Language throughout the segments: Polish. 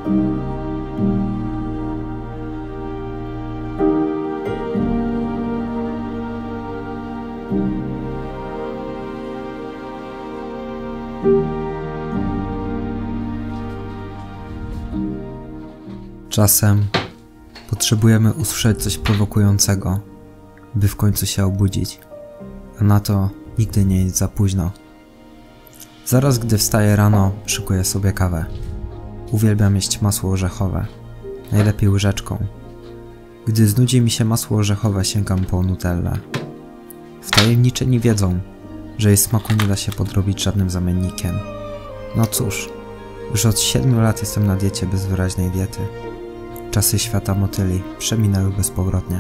Czasem potrzebujemy usłyszeć coś prowokującego, by w końcu się obudzić, a na to nigdy nie jest za późno. Zaraz gdy wstaję rano, szykuję sobie kawę. Uwielbiam jeść masło orzechowe, najlepiej łyżeczką. Gdy znudzi mi się masło orzechowe, sięgam po nutellę. Wtajemniczeni wiedzą, że jej smaku nie da się podrobić żadnym zamiennikiem. No cóż, już od 7 lat jestem na diecie bez wyraźnej diety. Czasy świata motyli przeminęły bezpowrotnie.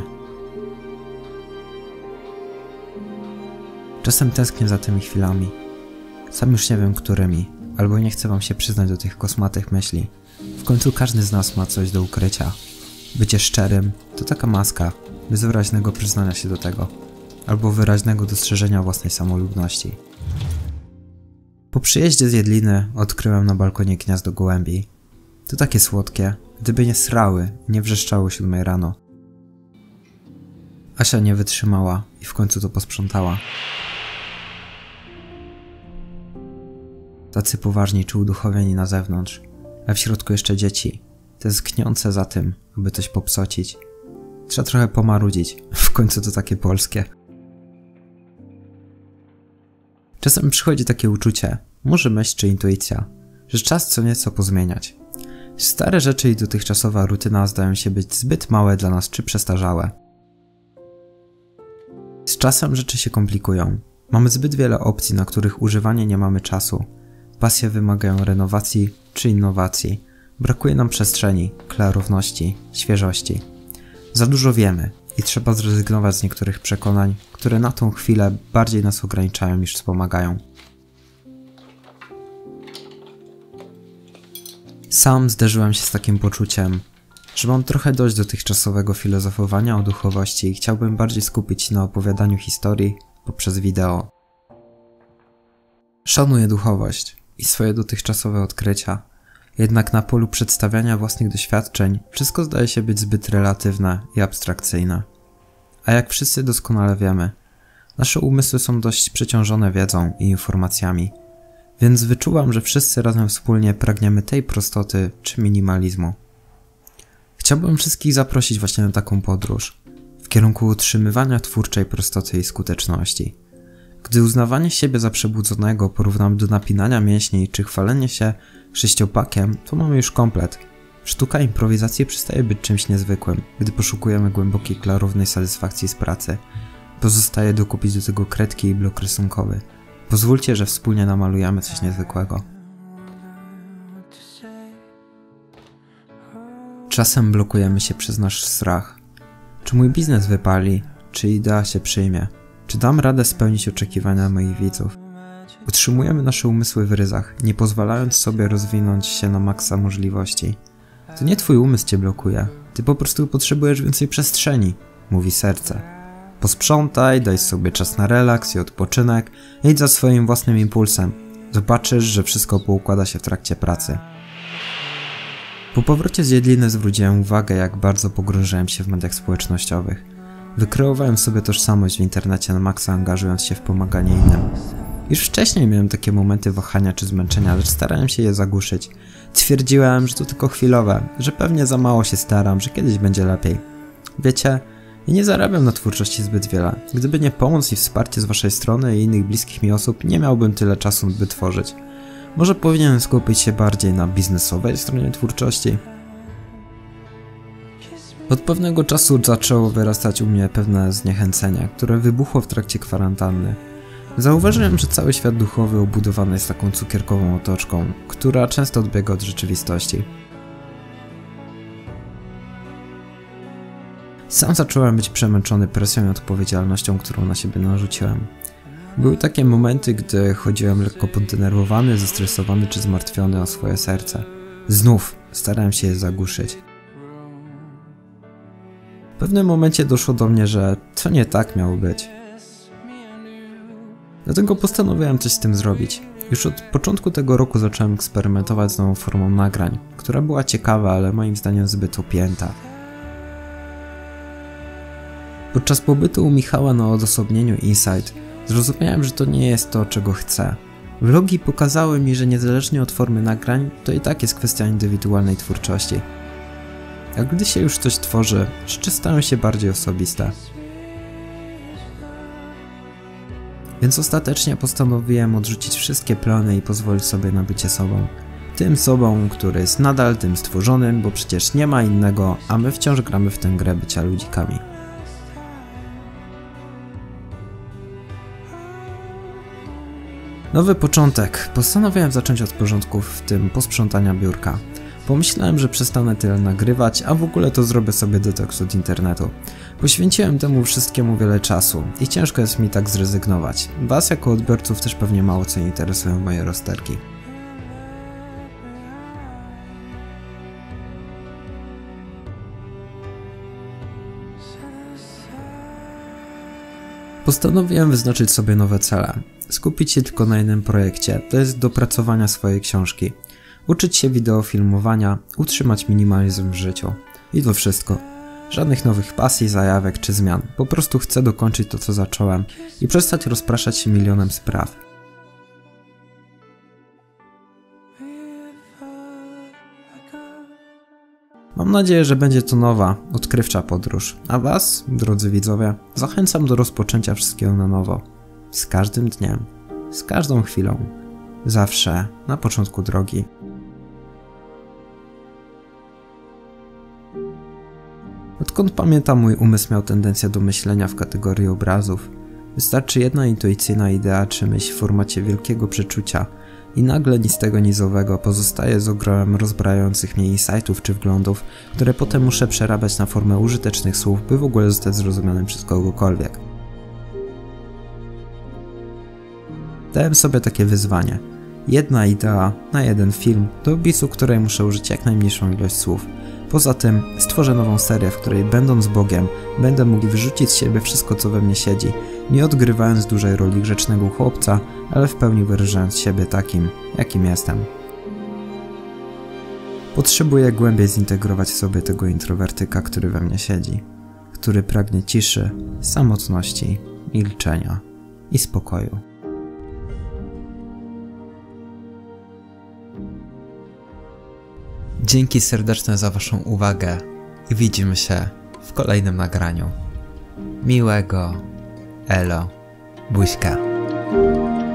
Czasem tęsknię za tymi chwilami. Sam już nie wiem którymi, albo nie chcę wam się przyznać do tych kosmatych myśli. W końcu każdy z nas ma coś do ukrycia. Bycie szczerym to taka maska, bez wyraźnego przyznania się do tego, albo wyraźnego dostrzeżenia własnej samolubności. Po przyjeździe z Jedliny odkryłem na balkonie gniazdo gołębi. To takie słodkie, gdyby nie srały i nie wrzeszczały o 7 rano. Asia nie wytrzymała i w końcu to posprzątała. Tacy poważni czy uduchowieni na zewnątrz, a w środku jeszcze dzieci, tęskniące za tym, aby coś popsocić. Trzeba trochę pomarudzić, w końcu to takie polskie. Czasem przychodzi takie uczucie, może myśl czy intuicja, że czas co nieco pozmieniać. Stare rzeczy i dotychczasowa rutyna zdają się być zbyt małe dla nas czy przestarzałe. Z czasem rzeczy się komplikują. Mamy zbyt wiele opcji, na których używanie nie mamy czasu. Pasje wymagają renowacji czy innowacji. Brakuje nam przestrzeni, klarowności, świeżości. Za dużo wiemy i trzeba zrezygnować z niektórych przekonań, które na tą chwilę bardziej nas ograniczają niż wspomagają. Sam zderzyłem się z takim poczuciem, że mam trochę dość dotychczasowego filozofowania o duchowości i chciałbym bardziej skupić się na opowiadaniu historii poprzez wideo. Szanuję duchowość i swoje dotychczasowe odkrycia, jednak na polu przedstawiania własnych doświadczeń wszystko zdaje się być zbyt relatywne i abstrakcyjne. A jak wszyscy doskonale wiemy, nasze umysły są dość przeciążone wiedzą i informacjami, więc wyczuwam, że wszyscy razem wspólnie pragniemy tej prostoty czy minimalizmu. Chciałbym wszystkich zaprosić właśnie na taką podróż, w kierunku utrzymywania twórczej prostoty i skuteczności. Gdy uznawanie siebie za przebudzonego porównam do napinania mięśni czy chwalenie się sześciopakiem, to mamy już komplet. Sztuka improwizacji przestaje być czymś niezwykłym, gdy poszukujemy głębokiej, klarownej satysfakcji z pracy. Pozostaje dokupić do tego kredki i blok rysunkowy. Pozwólcie, że wspólnie namalujemy coś niezwykłego. Czasem blokujemy się przez nasz strach. Czy mój biznes wypali? Czy idea się przyjmie? Czy dam radę spełnić oczekiwania moich widzów? Utrzymujemy nasze umysły w ryzach, nie pozwalając sobie rozwinąć się na maksa możliwości. To nie twój umysł cię blokuje, ty po prostu potrzebujesz więcej przestrzeni, mówi serce. Posprzątaj, daj sobie czas na relaks i odpoczynek, idź za swoim własnym impulsem. Zobaczysz, że wszystko poukłada się w trakcie pracy. Po powrocie z Jedliny zwróciłem uwagę, jak bardzo pogrążyłem się w mediach społecznościowych. Wykreowałem sobie tożsamość w internecie na maksa, angażując się w pomaganie innym. Już wcześniej miałem takie momenty wahania czy zmęczenia, lecz starałem się je zagłuszyć. Twierdziłem, że to tylko chwilowe, że pewnie za mało się staram, że kiedyś będzie lepiej. Wiecie, ja nie zarabiam na twórczości zbyt wiele. Gdyby nie pomoc i wsparcie z waszej strony i innych bliskich mi osób, nie miałbym tyle czasu, by tworzyć. Może powinienem skupić się bardziej na biznesowej stronie twórczości? Od pewnego czasu zaczęło wyrastać u mnie pewne zniechęcenie, które wybuchło w trakcie kwarantanny. Zauważyłem, że cały świat duchowy obudowany jest taką cukierkową otoczką, która często odbiega od rzeczywistości. Sam zacząłem być przemęczony presją i odpowiedzialnością, którą na siebie narzuciłem. Były takie momenty, gdy chodziłem lekko poddenerwowany, zestresowany czy zmartwiony o swoje serce. Znów starałem się je zagłuszyć. W pewnym momencie doszło do mnie, że to nie tak miało być. Dlatego postanowiłem coś z tym zrobić. Już od początku tego roku zacząłem eksperymentować z nową formą nagrań, która była ciekawa, ale moim zdaniem zbyt upięta. Podczas pobytu u Michała na odosobnieniu Insight zrozumiałem, że to nie jest to, czego chcę. Vlogi pokazały mi, że niezależnie od formy nagrań, to i tak jest kwestia indywidualnej twórczości. A gdy się już coś tworzy, rzeczy stają się bardziej osobiste. Więc ostatecznie postanowiłem odrzucić wszystkie plany i pozwolić sobie na bycie sobą. Tym sobą, który jest nadal tym stworzonym, bo przecież nie ma innego, a my wciąż gramy w tę grę bycia ludzikami. Nowy początek. Postanowiłem zacząć od porządków, w tym posprzątania biurka. Pomyślałem, że przestanę tyle nagrywać, a w ogóle to zrobię sobie detoks od internetu. Poświęciłem temu wszystkiemu wiele czasu i ciężko jest mi tak zrezygnować. Was jako odbiorców też pewnie mało co interesują moje rozterki. Postanowiłem wyznaczyć sobie nowe cele. Skupić się tylko na jednym projekcie, to jest dopracowania swojej książki. Uczyć się wideofilmowania, utrzymać minimalizm w życiu. I to wszystko. Żadnych nowych pasji, zajawek czy zmian. Po prostu chcę dokończyć to, co zacząłem i przestać rozpraszać się milionem spraw. Mam nadzieję, że będzie to nowa, odkrywcza podróż. A was, drodzy widzowie, zachęcam do rozpoczęcia wszystkiego na nowo. Z każdym dniem, z każdą chwilą. Zawsze na początku drogi. Odkąd pamiętam, mój umysł miał tendencję do myślenia w kategorii obrazów. Wystarczy jedna intuicyjna idea czy myśl w formacie wielkiego przeczucia i nagle nic tego nizowego pozostaje z ogromem rozbrajających mnie insightów czy wglądów, które potem muszę przerabiać na formę użytecznych słów, by w ogóle zostać zrozumianym przez kogokolwiek. Dałem sobie takie wyzwanie. Jedna idea na jeden film, do opisu której muszę użyć jak najmniejszą ilość słów. Poza tym stworzę nową serię, w której będąc Bogiem, będę mógł wyrzucić z siebie wszystko, co we mnie siedzi, nie odgrywając dużej roli grzecznego chłopca, ale w pełni wyrażając siebie takim, jakim jestem. Potrzebuję głębiej zintegrować w sobie tego introwertyka, który we mnie siedzi, który pragnie ciszy, samotności, milczenia i spokoju. Dzięki serdeczne za waszą uwagę i widzimy się w kolejnym nagraniu. Miłego, elo, buźka.